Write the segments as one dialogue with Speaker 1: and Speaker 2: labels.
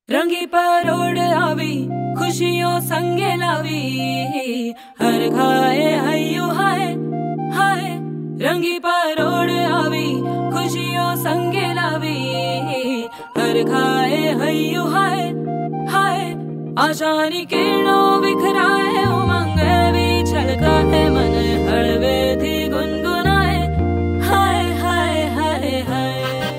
Speaker 1: रंगी परोड़ आवी खुशियों संगे लावी, हर खाए हयू हाय हाय। रंगी परोड़ आवी खुशियों संगे लावी, हर खाए हयू हाय हाय। आशानी किरणों बिखराए उमंग भी छलकाए, मन हड़वे थी गुनगुनाए हाय हाय हाय हाय।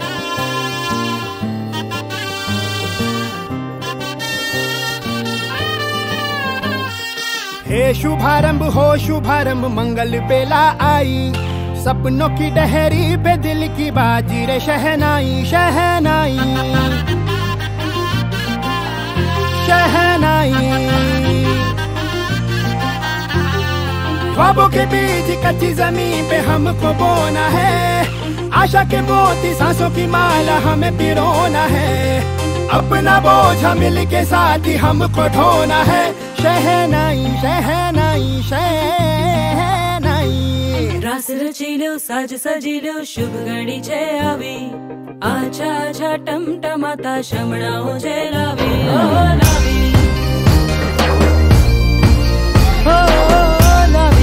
Speaker 2: हे शुभारंभ हो शुभारंभ मंगल बेला आई, सपनों की डहरी पे दिल की बाजी रे शहनाई शहनाई शहनाई। ख्वाबों के बीच कच्ची जमीन पे हमको बोना है, आशा के मोती सांसों की माला हमें पिरोना है। अपना बोझ मिल के साथ ही हमको ढोना है, शहनाई शहनाई शहनाई।
Speaker 1: रास रचीलो साज सजीलो शुभ घड़ी छे आवी, आछा आछा टमटमाता शमणाओ जे लावी ओ लावी ओ लावी।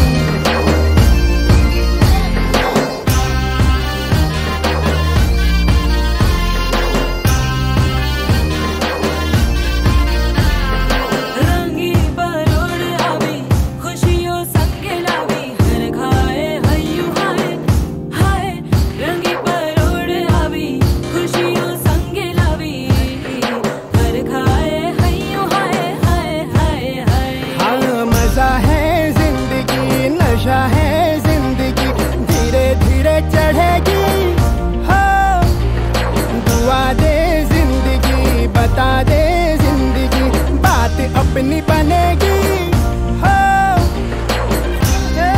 Speaker 1: रंगी परोड़ आवी खुशियों संगे लावी, हर खाए हयू हाय हाय। रंगी परोड़ आवी खुशियों संगे लावी, हर खाए हयू हाय हाय हाय हाय।
Speaker 2: हाँ मजा है जिंदगी नशा है जिंदगी, धीरे धीरे चढ़ेगी। हाँ दुआ दे जिंदगी बता दे जिंदगी, बात अपनी बनेगी। हाँ ये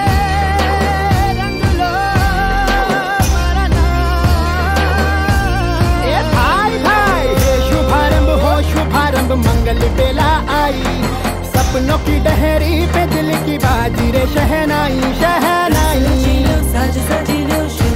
Speaker 2: रंग लो हमारा नाम। ए भाई भाई ये शुभारंभ हो शुभारंभ मंगल बेला आई, सपनों की डहरी पे दिल की बाजी रे शहनाई शहनाई।
Speaker 1: रचीलो साज सजीलो